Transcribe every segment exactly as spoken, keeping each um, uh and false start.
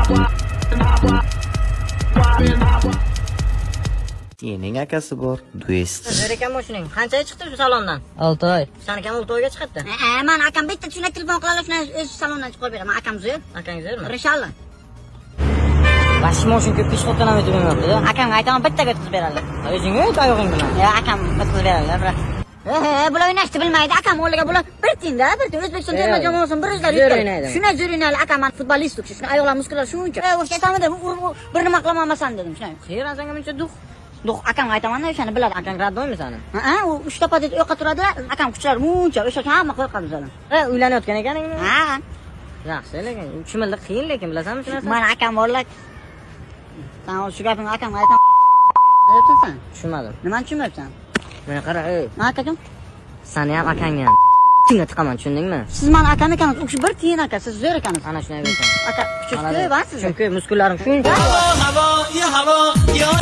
Sening akasi bor, do'st. Zo'r ekanmi shuning? Qanchaga chiqdi shu salondan? olti oy. Sani kam olti oyga chiqdi. Ha, men akam bitta shuna telefon qilalar, shuna o'z salondan chiqib beraman. Akam zo'r. Akang zo'rmi? Inshallah. Vashmo shunga pesh qo'tdan o'tmayapti-da. Akamga aytaman bittaga o'tkazib beradilar. O'zingga o't oyog'ing bilan. Ya, akam o'tkazib beradilar, biroq. He, he, bular o'ynashni bilmaydi. Akam o'rniga bular bir tiyinda, bir tiyin O'zbekiston terma jamoasini bir o'zlari yutgan. Shuna zo'r o'ynaydi. Akam men futbolist o'qish, shuna oyoqlar muskullari shuncha. E, o'sha aytamanda bir nima qilolmasan dedim, shuna. Xeyran senga buncha duh. Duh, akamga aytaman-da, o'shani biladi. Akang raddoymi sani? Ha, u uch topada yo'qqa turadilar. Akam kuchlari muncha, o'sha hamma qo'rqadi bizdan. Ha, uylanayotgan ekaningmi? Ha. Yaxshi, lekin tushunildi qiyin lekin bilasanmi shu narsani? Mana akam borlar. Sen shu gapingni akamga aytaman. Aytsan? Tushunmadim. Nimani tushunmayapsan? Meni qara, ey. Ha, akam. Sani ham akangga ham tinga tiqaman, tushundingmi? Siz meni akam ekansiz, u kishi bir tiyin aka, siz zo'r ekansiz. Ana shunday aytaman. Aka, kuchsiz ekansiz. Chunki muskullarim shuncha. Havo, ya havo, ya.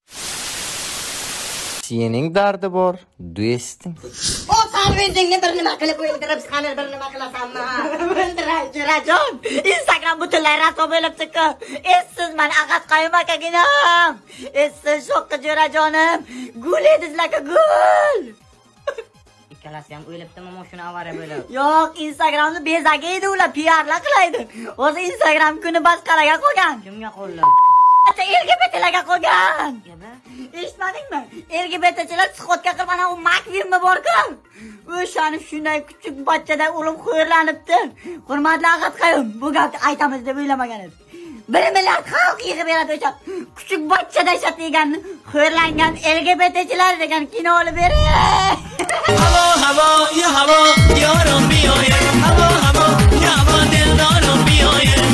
Sening dardi bor, do'sting. O sarvendingni bir nima qilib o'ldirib, qani bir nima qilasanmi? O'ldiray, Jo'rajon. Instagram butunlay raso bo'lib chiqdi. Essiz men aqat qayim akaginam. Essiz shoqqa Jo'rajonim. Gul edizlaka gul. Ikkalasi ham o'ylabdimi, mana shuni avariya bo'lib. Yo'q, Instagramni bezaga edi ular, P R-lar qilaydi. Hozir Instagram kuni boshqalarga qo'ygan. Kimga qo'ldi? Ata L G B T'larga qo'ygan. Eshitmadingmi? L G B T'chilar sixotga qilib ana u makvimmi bor-ku? O'shani shunday kichik bachchadan o'lim xo'rlanibdi. Hurmatli Ag'atqayim, bu gapni aytamiz deb o'ylamagan edim. bir milliard xalq yig'ib beradi o'sha kichik bachchada ishlatilgan xo'rlangan L G B T'chilar degan kino olib bering. Havo havo ya havo yorim biyoyim. Havo havo ya havo dildorim biyoyim.